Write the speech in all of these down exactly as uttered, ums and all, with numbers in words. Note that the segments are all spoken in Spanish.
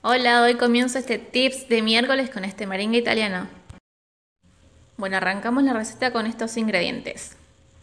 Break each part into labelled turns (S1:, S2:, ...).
S1: Hola, hoy comienzo este tips de miércoles con este merengue italiano. Bueno, arrancamos la receta con estos ingredientes.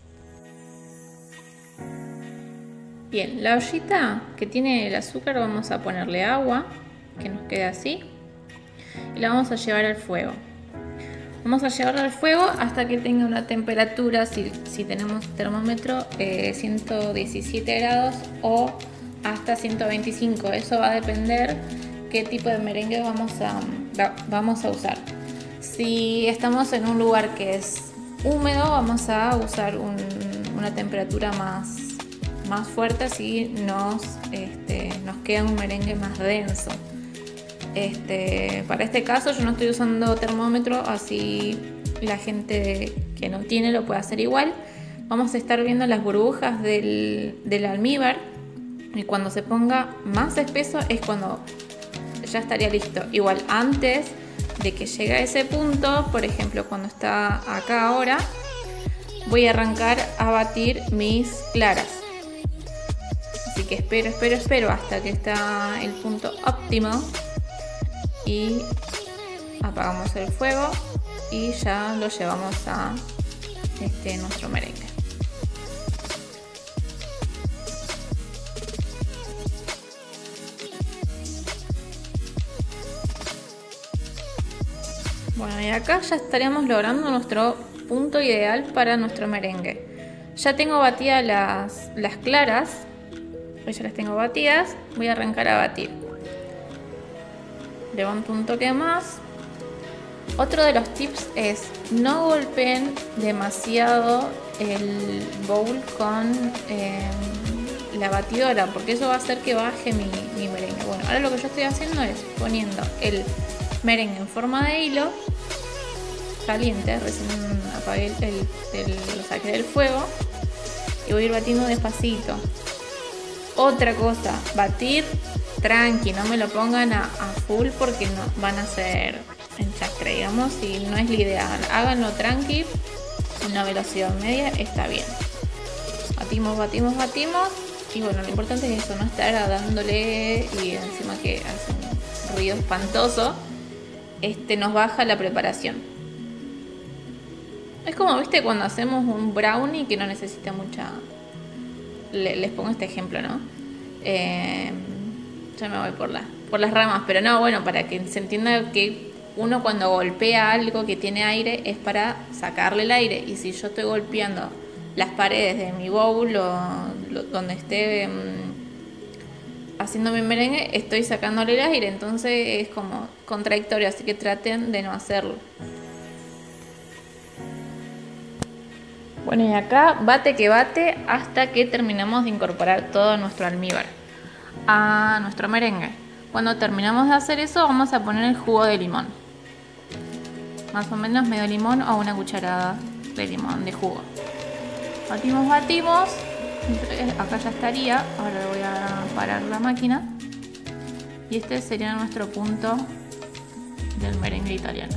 S1: Bien, la ollita que tiene el azúcar vamos a ponerle agua, que nos quede así, y la vamos a llevar al fuego. Vamos a llevarla al fuego hasta que tenga una temperatura, si, si tenemos termómetro, eh, ciento diecisiete grados o hasta ciento veinticinco. Eso va a depender qué tipo de merengue vamos a, vamos a usar. Si estamos en un lugar que es húmedo, vamos a usar un, una temperatura más, más fuerte, así nos, este, nos queda un merengue más denso. Este, para este caso yo no estoy usando termómetro, así la gente que no tiene lo puede hacer igual. Vamos a estar viendo las burbujas del, del almíbar, y cuando se ponga más espeso es cuando ya estaría listo. Igual antes de que llegue a ese punto, por ejemplo cuando está acá ahora, voy a arrancar a batir mis claras. Así que espero, espero, espero hasta que está el punto óptimo. Y apagamos el fuego y ya lo llevamos a este, nuestro merengue. Bueno, y acá ya estaríamos logrando nuestro punto ideal para nuestro merengue. Ya tengo batidas las, las claras, ya las tengo batidas, voy a arrancar a batir. Levanto un toque más. Otro de los tips es no golpeen demasiado el bowl con eh, la batidora, porque eso va a hacer que baje mi, mi merengue. Bueno, ahora lo que yo estoy haciendo es poniendo el merengue en forma de hilo caliente, recién apagué el, el, el, lo saqué del fuego, y voy a ir batiendo despacito. Otra cosa, batir tranqui, no me lo pongan a, a full porque no van a ser enchastre, digamos, y no es la idea. Háganlo tranqui, una velocidad media está bien. Batimos, batimos, batimos, y bueno, lo importante es eso, no estar dándole y encima que hace un ruido espantoso. Este nos baja la preparación. Es como, viste, cuando hacemos un brownie que no necesita mucha. Le, les pongo este ejemplo, ¿no? Eh, ya me voy por, la, por las ramas, pero no, bueno, para que se entienda que uno cuando golpea algo que tiene aire es para sacarle el aire, y si yo estoy golpeando las paredes de mi bowl o lo, donde esté um, haciendo mi merengue, estoy sacándole el aire, entonces es como contradictorio, así que traten de no hacerlo. Bueno, y acá bate que bate hasta que terminamos de incorporar todo nuestro almíbar a nuestro merengue. Cuando terminamos de hacer eso, vamos a poner el jugo de limón, más o menos medio limón o una cucharada de limón de jugo. Batimos, batimos. Acá ya estaría. Ahora voy a parar la máquina, y este sería nuestro punto del merengue italiano.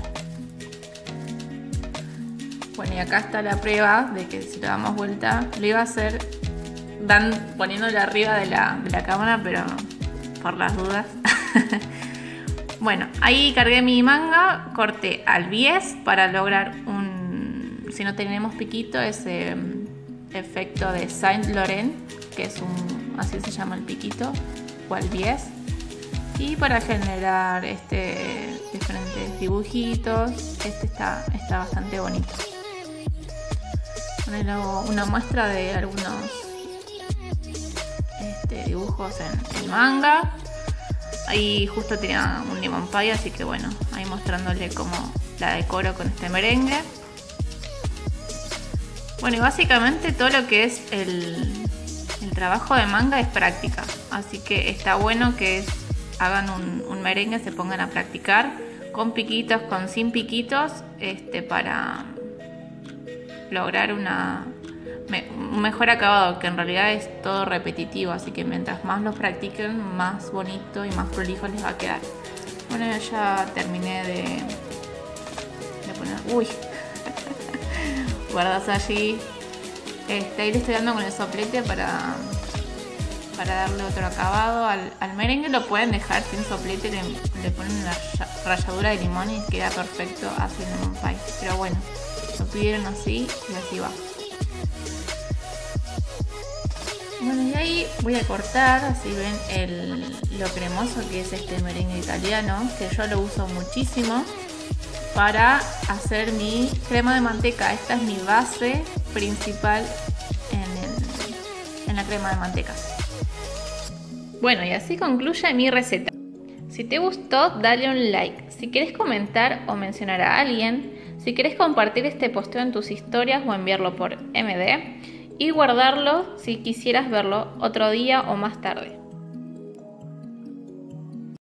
S1: Bueno, y acá está la prueba de que si le damos vuelta, lo iba a hacer dan, poniéndole arriba de la, de la cámara, pero por las dudas. Bueno, ahí cargué mi manga, corté al bies para lograr un, si no tenemos piquito, ese efecto de Saint Laurent, que es un, así se llama el piquito, o al bies. Y para generar este, diferentes dibujitos, este está, está bastante bonito. Bueno, una muestra de algunos este, dibujos en, en manga. Ahí justo tenía un lemon pie, así que bueno, ahí mostrándole cómo la decoro con este merengue. Bueno, y básicamente todo lo que es el, el trabajo de manga es práctica, así que está bueno que hagan un, un merengue, se pongan a practicar con piquitos, con sin piquitos, este, para lograr una, me, un mejor acabado, que en realidad es todo repetitivo, así que mientras más los practiquen, más bonito y más prolijo les va a quedar. Bueno, ya terminé de, de poner, uy, guardas allí, este, ahí le estoy dando con el soplete para, para darle otro acabado al, al merengue. Lo pueden dejar sin soplete, le, le ponen una ralladura de limón y queda perfecto haciendo un pie. Pero bueno, lo pidieron así y así va. Bueno, y ahí voy a cortar, así ven el, lo cremoso que es este merengue italiano, que yo lo uso muchísimo para hacer mi crema de manteca. Esta es mi base principal en, el, en la crema de manteca. Bueno, y así concluye mi receta. Si te gustó, dale un like. Si quieres comentar o mencionar a alguien, si quieres compartir este posteo en tus historias o enviarlo por M D, y guardarlo si quisieras verlo otro día o más tarde.